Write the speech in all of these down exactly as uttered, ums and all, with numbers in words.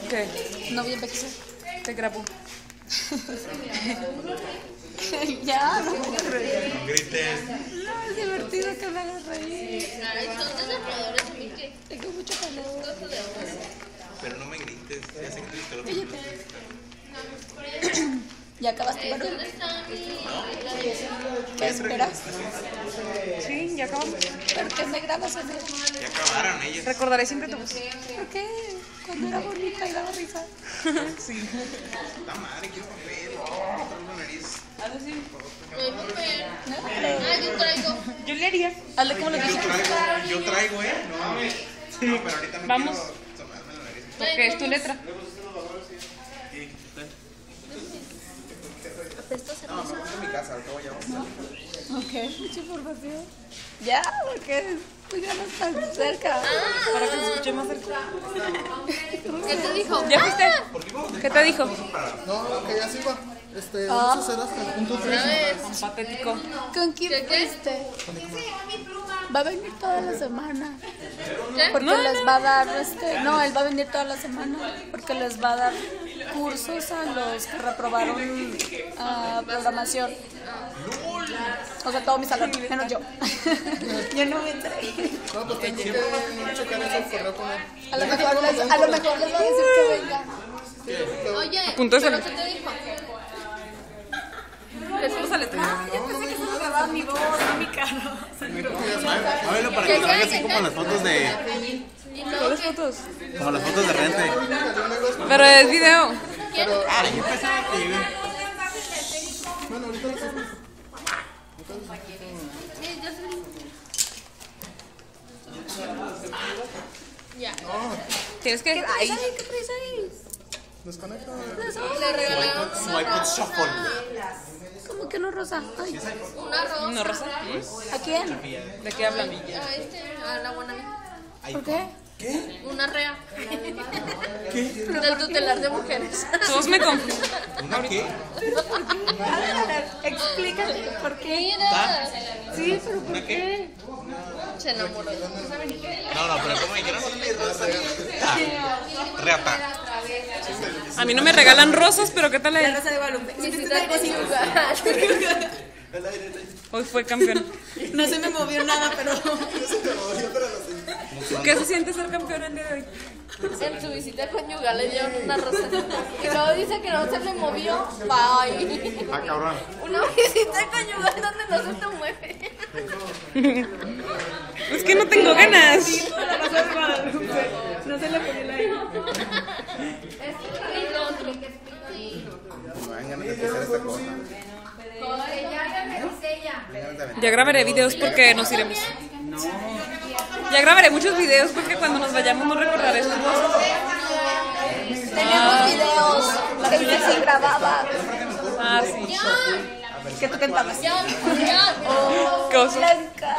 ¿Qué? No voy a envejecer. Te grabo. Ya, no. No grites. No, es divertido que me hagas reír. Ay, son desarrolladores de mi que Tengo mucho calor. Pero no me grites. Ya sé que te lo Cállate. ¿Ya acabaste, Maru? ¿Dónde está mi...? ¿Qué esperas? Sí, ya acabamos. ¿Por qué me grabas a mí? Ya acabaron ellos. Recordaré siempre tu voz. ¿Por qué? Cuando era bonita y daba risa. Sí. Está madre, quiero papel. Traigo la nariz. Hazlo así. No hay papel. Ah, yo traigo. Yo le haría. Hazle como lo Yo dices. traigo, yo traigo, ¿eh? No, sí. No, pero ahorita no Vamos. quiero tomarme la nariz. Porque es tu letra. Sí, está. ¿Apesta cerveza? No, me voy a mi casa, al cabo ya vamos a salir. Ok, mucha información. Ya, porque pues ya no están cerca. Para que se escuche más cerca. ¿Qué te dijo? ¿Ya fuiste? ¿Qué te dijo? No, que ya se iba. Este, Ah. eso será hasta el punto Una tres. vez. Patético. ¿Con quién ¿Qué, qué? fuiste? Va a venir toda la semana. ¿Qué? Porque les va a dar, este, no, él va a venir toda la semana. Porque les va a dar cursos a los que reprobaron ah, programación. O sea, todo mi salón, menos yo. Yo no me enteré. No, pues tengo que checar eso el correo con él. A lo mejor les, a lo mejor les va a decir que vengan. Oye, punto de ¿pero salud. qué te dijo? Después a letra. Yo pensé que solo grababa mi voz, no mi cara. Muévelo para que salga así como las fotos de. ¿Y luego ¿Cuáles qué? fotos? Como las fotos de rente. Pero es video. ¿Quién? Ah, yo pensaba que iba. Bueno, ahorita lo sé. Sí, yo salí. Ya. Tienes que. Ay, ¿Qué traes ahí? Desconecta. Le regalaron Su iPod Shuffle. ¿Cómo que no rosa? Ay, una rosa. ¿no, Rosa? ¿a quién? ¿De qué hablan? A este, a la Guanabí. ¿Por qué? Una rea. ¿Qué? Del tutelar de mujeres. Todos me confunden. ¿Una qué? Explícate, ¿por qué? Mira. Sí, pero ¿por ¿Una qué? qué? Se enamoró. No, no, pero ¿cómo dijeron? Reata. A mí no me regalan rosas, pero ¿qué tal la Rosa de Guadalupe. Visita conyugal. Hoy fue campeón. No se me movió nada, pero... ¿Qué se siente ser campeón el día de hoy? En su visita conyugal le dieron una rosa. Y luego dice que no se le movió. Bye. Ah, cabrón. Una visita conyugal donde no se te mueve. Es que no tengo ganas. No se le pone la ahí. Y lo otro. No dan ganas de hacer esta cosa. Ya grabaré videos porque nos iremos. Ya grabaré muchos videos porque cuando nos vayamos no recordaré estas cosas. Tenemos videos que dice sí grababa. Ah, sí. Que tú cantabas. Ya, ya. Cosas. Blanca.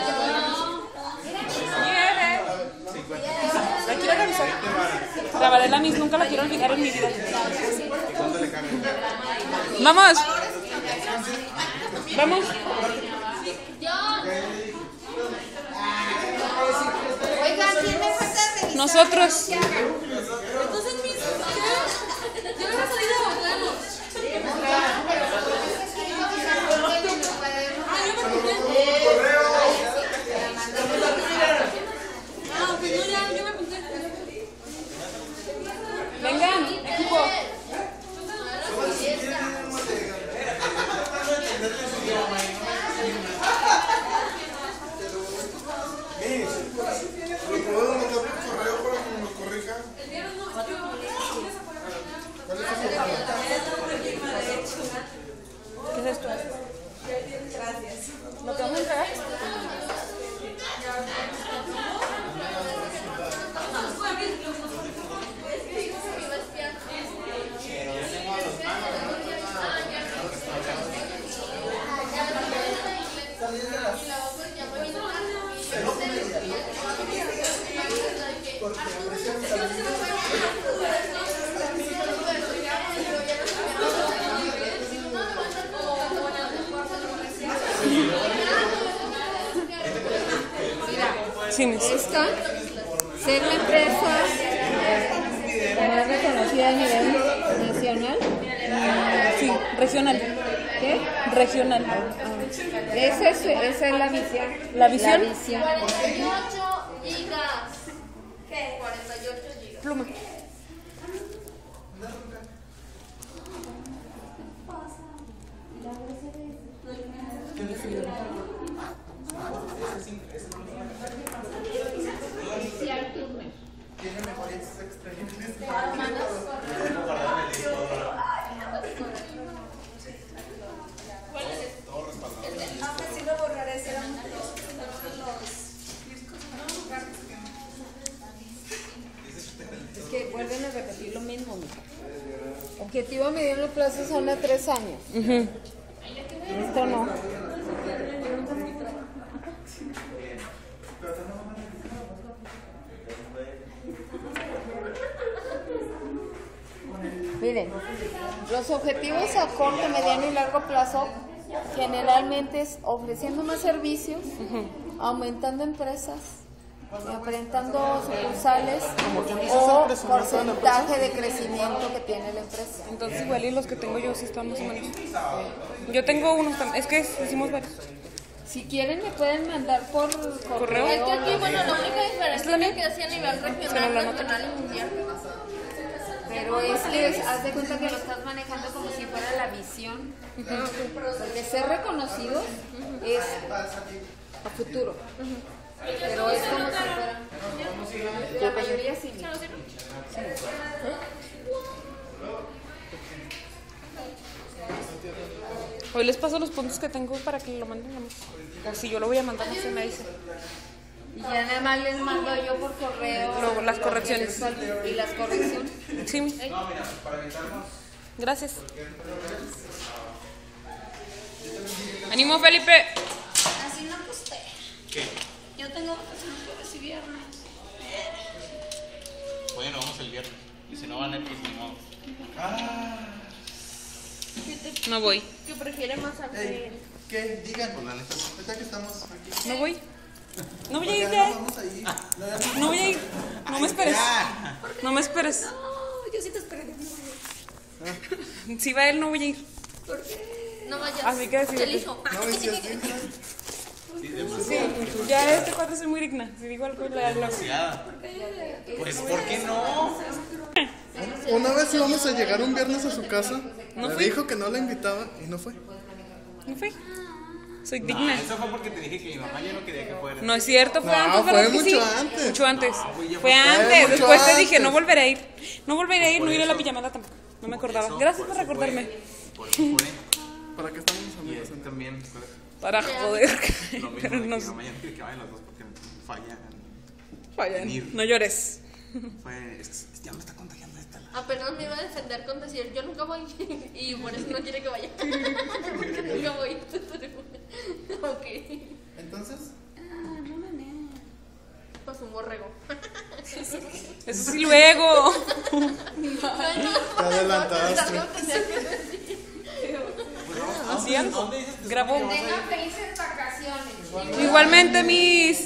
La quiero revisar. Grabaré la misma, nunca la quiero olvidar en mi vida. Vamos. Vamos. Oigan, ¿quién me falta revisar? Nosotros. Entonces, mis. Yo no he salido a bailarlos. Ah, pues no, ya, yo me apunté. Vengan, equipo. ¿Le puedo mandar un correo para que me lo corrija? ¿Cuál es ese correo? ¿Qué es esto? ¿Lo que vamos a entregar? Sí, mis. Esta, ser la empresa, Regional. ¿Qué? Regional. Esa es, esa es la visión. ¿La visión? La visión. cuarenta y ocho gigas. ¿Qué? cuarenta y ocho gigas. Pluma. Tiene mejores experiencias. Es que vuelven a repetir lo mismo, mija. Objetivo a mediano plazo son a tres años. Ujú. Esto no. Miren, los objetivos a corto, mediano y largo plazo generalmente es ofreciendo más servicios, aumentando empresas, aumentando sucursales o porcentaje de crecimiento que tiene la empresa. Entonces igual y los que tengo yo sí están más o menos. Yo tengo unos también. Es que hicimos varios. Si quieren me pueden mandar por ¿Correo? correo. Es que aquí, bueno, la única ¿Es diferencia la es mía? que hacía a nivel Se me regional, lo anoto. nacional y mundial. Pero es que haz de cuenta que lo estás manejando como si fuera la visión. Porque ser reconocidos es a futuro. Pero es como si fuera. La mayoría sí. Hoy les paso los puntos que tengo para que lo manden. O si yo lo voy a mandar, no se me dice. Y ya nada más les mando yo por correo Luego, las lo que correcciones. les falta y las correcciones. Sí, mi. Gracias. ¡Ánimo, Felipe! Así no acosté. ¿Qué? Yo tengo vacaciones jueves y viernes. Bueno, vamos el viernes. Y si no van a ir, pues ni modo. No voy. ¿Qué prefiere más a Ey, ¿qué? Digan. Pues la neta. Ahorita que estamos aquí. No voy. No voy a ir Ya ya. nos vamos a ir. No voy a ir. No me esperes. No me esperes. No, yo sí te esperé. Si va él, no voy a ir. No vayas. Así que decidete. El hijo. No, y si así, Sí, ya este cuadro soy muy digna. Si digo algo, le hablo. Demasiada. Pues, ¿por qué no? una vez íbamos a llegar un viernes a su casa. No le fui. dijo que no la invitaba y no fue. No fue. Soy No, digna. eso fue porque te dije que mi mamá ya no quería que fuera. No es cierto, fue No, antes, fue ¿verdad que mucho sí? antes. Mucho antes. güey, ya Fue fue antes. mucho Después te dije, antes. no volveré a ir. No volveré a ir, Por no iré a la eso. pijamada tampoco. No me acordaba. Eso, Gracias por eso recordarme. fue, Por eso fue. ¿Para qué estamos Y amigos? eso también fue Para joder. lo mismo Pero de que no, mi mamá ya no quiere que vayan las dos porque fallan. fallan. venir. No llores. Fue, es que ya me está contagiando esta la. Apenas me iba a defender con decir, yo nunca voy. Y por eso no quiere que vaya. Porque nunca voy. Ok. Entonces, Pues un borrego. Eso sí luego. te adelantaste. Así algo. Grabó. Tengan felices vacaciones. Igualmente, mis.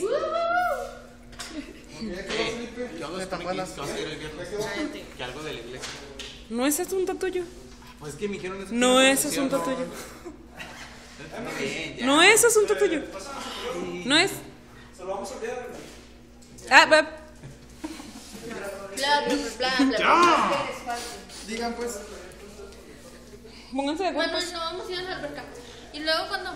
¿Qué hago de Comiquis? ¿Qué vas a ir el viernes? Que algo de la iglesia. No es asunto tuyo. Pues es que me dijeron eso. No que es asunto tuyo. Está bien, ya. No es asunto tuyo. No es. Ah, va. Bla, bla, bla, bla, bla. Digan pues. Pónganse de acuerdo. Bueno, no vamos a ir a la alberca. Y luego cuando.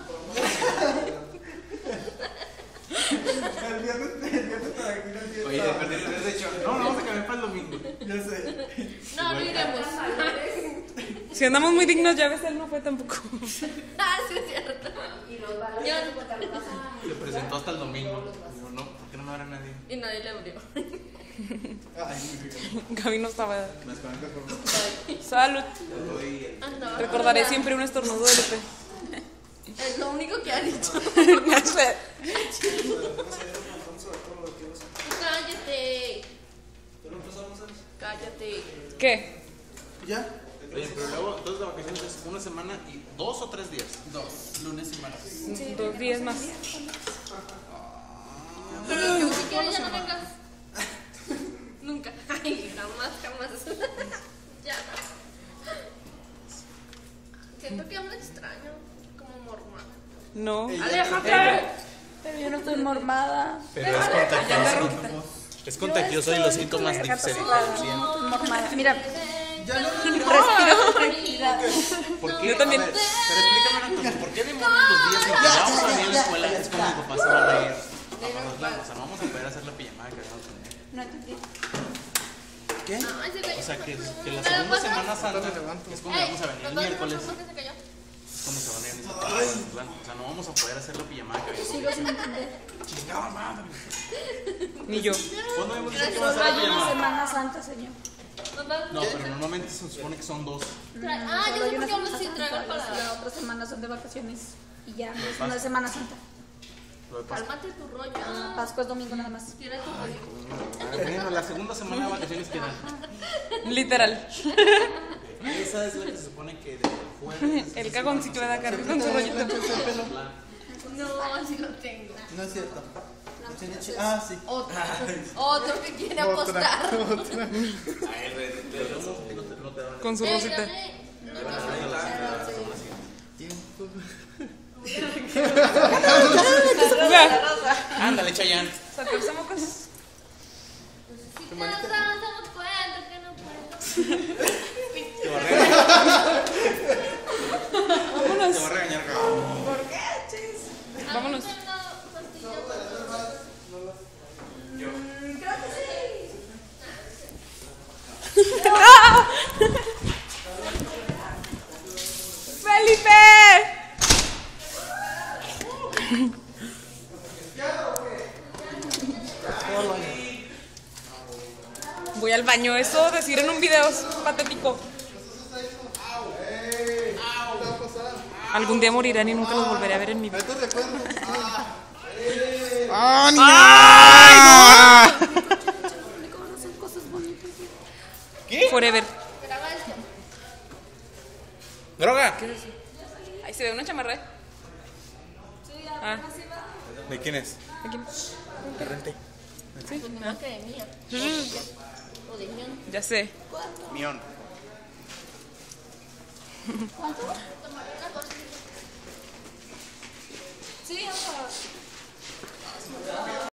El viernes, el viernes para aquí no entiendo. Oye, de perder te has hecho. No, no, vamos a cambiar para el domingo. Ya sé. No, no iremos. Si andamos muy dignos, ya ves, él no fue tampoco. Ah, sí, es cierto. Yo- Se presentó hasta el domingo. Digo, no, ¿por qué no me habrá nadie? Y nadie le abrió. Ay, muy rico. Gaby no estaba. Me desconectas por favor. Salud. Andaba Recordaré sola. siempre un estornudo de Lupe. Es lo único que ha dicho. Cállate. Cállate. ¿Qué? ¿Ya? Oye, pero luego, entonces de vacaciones es una semana y dos o tres días. Dos, lunes y martes. Dos días más. Pero si quieres ya no vengas. Nunca. Ay, jamás, jamás. Ya. ¿Qué Siento que habla extraño, como mormada. No. ¡Aléjate! Pero yo no estoy mormada. Pero es contagioso. Es contagioso y los síntomas se No diferencian. estoy mormada. Mira, Ya no. respiro con tranquilidad. ¿Por qué? Yo también. A ver, pero explícame una cosa. ¿Por qué demonios los días en que vamos a venir a la escuela es cuando mi papá se va a ir a Mazatlán? O sea, no vamos a poder hacer la pijamada que habíamos tenido. No entendí. ¿Qué? Ay, se cayó. O sea, que, que la Pero segunda pasa- Semana Santa es cuando Ey, vamos a venir el papá, miércoles. ¿por qué se cayó? Es cuando se van a ir a Mazatlán. O sea, no vamos a poder hacer la pijamada que habíamos Sigo sin entender. Chingada madre. Ni yo. ¿Cuándo hemos dicho que va a Solo ser la hay una pijamada? Semana Santa, señor. Papá, No, pero normalmente se supone que son dos. trae- Ah, Solo ya hay sé una por qué vamos Semana sin tragar Santa. para. La otra semana son de vacaciones. Y ya, no es Semana Santa. Lo de Pascua. Cálmate tu rollo. Pascua es domingo nada más. Tira tu rollo. Bueno, la segunda semana de vacaciones quedan. Literal. Esa es la que se supone que de jueves. El cagoncito de Dakar con su rollito. No, así lo tengo. No es cierto. Ah, sí. Otro, otro que quiere Otra. apostar. Otra. Ay, re- re- re- no te- no te van a- Con su Eh, rosita. dame- Tiempo. Ándale, Chayanne. Sacarse mocos. Si nos damos cuenta que no puedo. Te va a regañar. Vámonos. Te va a regañar, cabrón. Vámonos. ¡Felipe! Voy al baño. Eso decir en un video es patético. Algún día morirán y nunca los volveré a ver en mi vida. ¿Te recuerdas? ¡Ah, Forever. Graba esto. ¡Droga! Ahí se ve una chamarra. Ah, ¿De quién es? aquí. De Rente. Sí. Ah, Ok, mía. O de ñón. ya sé. Mion. Tomaré una cosa. Sí, vamos a